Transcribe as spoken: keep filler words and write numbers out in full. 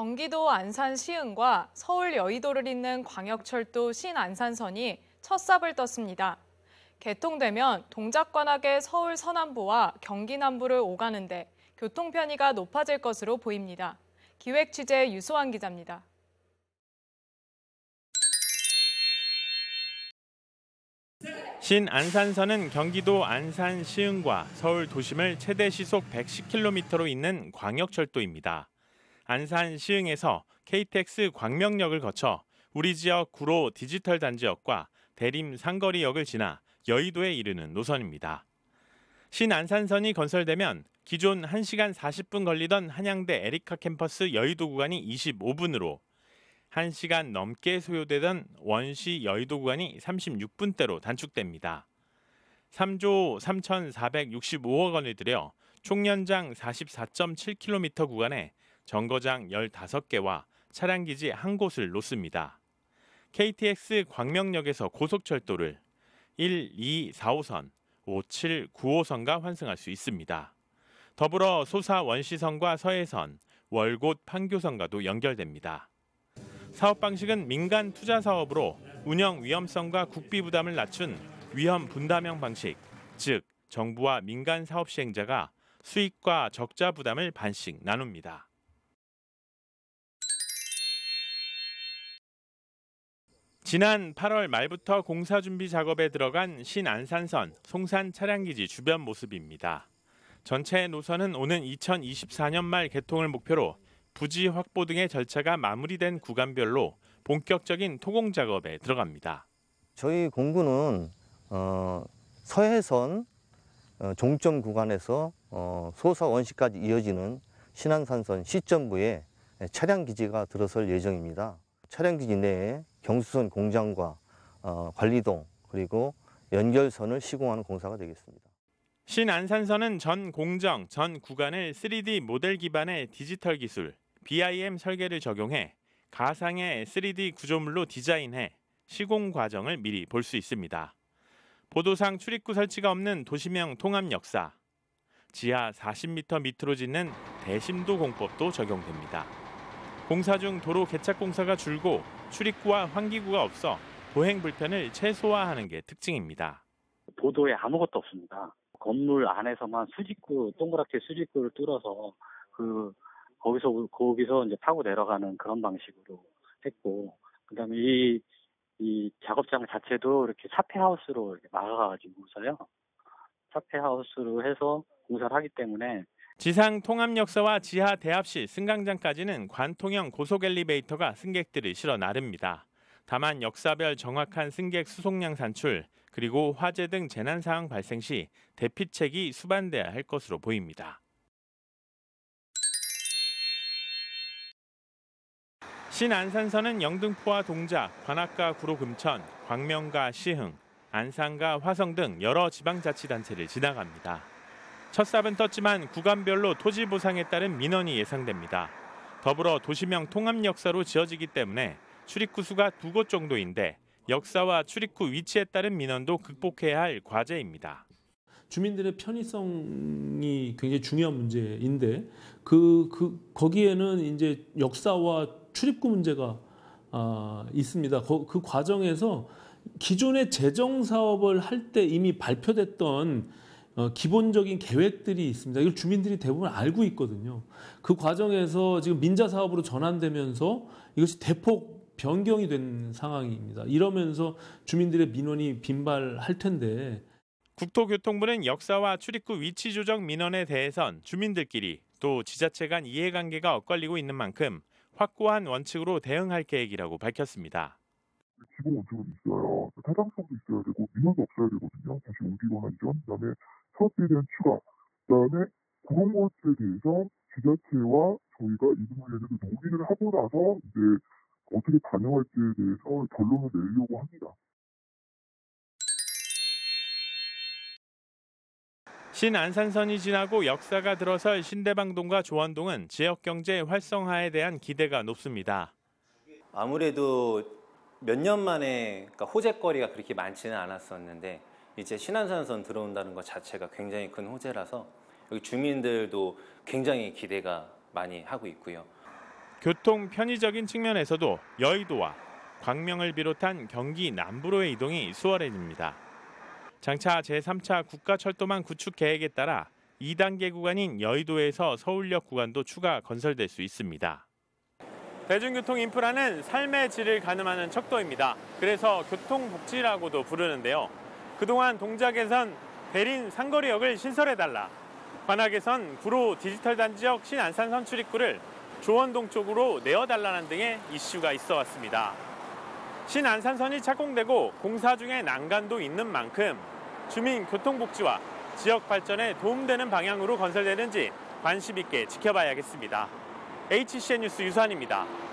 경기도 안산 시흥과 서울 여의도를 잇는 광역철도 신안산선이 첫 삽을 떴습니다. 개통되면 동작관악의 서울 서남부와 경기 남부를 오가는데 교통 편의가 높아질 것으로 보입니다. 기획 취재 유소환 기자입니다. 신안산선은 경기도 안산 시흥과 서울 도심을 최대 시속 백십 킬로미터로 잇는 광역철도입니다. 안산 시흥에서 케이티엑스 광명역을 거쳐 우리 지역 구로 디지털 단지역과 대림 상거리역을 지나 여의도에 이르는 노선입니다. 신안산선이 건설되면 기존 한 시간 사십 분 걸리던 한양대 에리카 캠퍼스 여의도 구간이 이십오 분으로 한 시간 넘게 소요되던 원시 여의도 구간이 삼십육 분대로 단축됩니다. 삼조 삼천사백육십오억 원을 들여 총연장 사십사 점 칠 킬로미터 구간에 정거장 열다섯 개와 차량기지 한 곳을 놓습니다. 케이티엑스 광명역에서 고속철도를 일, 이, 사 호선, 오, 칠, 구 호선과 환승할 수 있습니다. 더불어 소사 원시선과 서해선, 월곶 판교선과도 연결됩니다. 사업 방식은 민간 투자 사업으로 운영 위험성과 국비 부담을 낮춘 위험 분담형 방식, 즉 정부와 민간 사업 시행자가 수익과 적자 부담을 반씩 나눕니다. 지난 팔월 말부터 공사 준비 작업에 들어간 신안산선 송산 차량기지 주변 모습입니다. 전체 노선은 오는 이천이십사 년 말 개통을 목표로 부지 확보 등의 절차가 마무리된 구간별로 본격적인 토공 작업에 들어갑니다. 저희 공구는 어, 서해선 어, 종점 구간에서 어, 소사 원시까지 이어지는 신안산선 시점부에 차량 기지가 들어설 예정입니다. 차량 기지 내에 경수선 공장과 어, 관리동 그리고 연결선을 시공하는 공사가 되겠습니다. 신안산선은 전 공정, 전 구간을 쓰리디 모델 기반의 디지털 기술 비아이엠 설계를 적용해 가상의 쓰리디 구조물로 디자인해 시공 과정을 미리 볼 수 있습니다. 보도상 출입구 설치가 없는 도시명 통합 역사, 지하 사십 미터 밑으로 짓는 대심도 공법도 적용됩니다. 공사 중 도로 개착 공사가 줄고 출입구와 환기구가 없어 보행 불편을 최소화하는 게 특징입니다. 보도에 아무것도 없습니다. 건물 안에서만 수직구, 동그랗게 수직구를 뚫어서 그 거기서 거기서 이제 타고 내려가는 그런 방식으로 했고, 그다음에 이, 이 작업장 자체도 이렇게 사폐하우스로 이렇게 막아가지고서요. 사폐하우스로 해서 공사를 하기 때문에. 지상 통합 역사와 지하 대합실 승강장까지는 관통형 고속 엘리베이터가 승객들을 실어 나릅니다. 다만 역사별 정확한 승객 수송량 산출, 그리고 화재 등 재난 상황 발생 시 대피책이 수반돼야 할 것으로 보입니다. 신안산선은 영등포와 동작, 관악과 구로 금천, 광명과 시흥, 안산과 화성 등 여러 지방자치단체를 지나갑니다. 첫 삽은 떴지만 구간별로 토지 보상에 따른 민원이 예상됩니다. 더불어 도시명 통합 역사로 지어지기 때문에 출입구 수가 두 곳 정도인데 역사와 출입구 위치에 따른 민원도 극복해야 할 과제입니다. 주민들의 편의성이 굉장히 중요한 문제인데 그, 그 거기에는 이제 역사와 출입구 문제가 어, 있습니다. 그, 그 과정에서 기존의 재정 사업을 할 때 이미 발표됐던 어, 기본적인 계획들이 있습니다. 이걸 주민들이 대부분 알고 있거든요. 그 과정에서 지금 민자 사업으로 전환되면서 이것이 대폭 변경이 된 상황입니다. 이러면서 주민들의 민원이 빈발할 텐데. 국토교통부는 역사와 출입구 위치 조정 민원에 대해선 주민들끼리 또 지자체 간 이해관계가 엇갈리고 있는 만큼 확고한 원칙으로 대응할 계획이라고 밝혔습니다. 기본 원칙은 있어요. 타당성도 있어야 되고 민원도 없어야 되거든요. 다시 옮기거나 이전, 그다음에 사업비에 대한 추가, 그다음에 그런 것에 대해서 지자체와 저희가 이 부분에 대해서 논의를 하고 나서 이제 어떻게 반영할지에 대해서 결론을 내려고 합니다. 신안산선이 지나고 역사가 들어설 신대방동과 조원동은 지역 경제 활성화에 대한 기대가 높습니다. 아무래도 몇 년 만에 그러니까 호재거리가 그렇게 많지는 않았었는데 이제 신안산선 들어온다는 것 자체가 굉장히 큰 호재라서 여기 주민들도 굉장히 기대가 많이 하고 있고요. 교통 편의적인 측면에서도 여의도와 광명을 비롯한 경기 남부로의 이동이 수월해집니다. 장차 제삼 차 국가철도망 구축 계획에 따라 이 단계 구간인 여의도에서 서울역 구간도 추가 건설될 수 있습니다. 대중교통 인프라는 삶의 질을 가늠하는 척도입니다. 그래서 교통복지라고도 부르는데요. 그동안 동작에선 대린 상거리역을 신설해달라, 관악에선 구로 디지털 단지역 신안산선 출입구를 조원동 쪽으로 내어달라는 등의 이슈가 있어 왔습니다. 신안산선이 착공되고 공사 중에 난간도 있는 만큼 주민 교통복지와 지역 발전에 도움되는 방향으로 건설되는지 관심 있게 지켜봐야겠습니다. 에이치씨엔 뉴스 유수환입니다.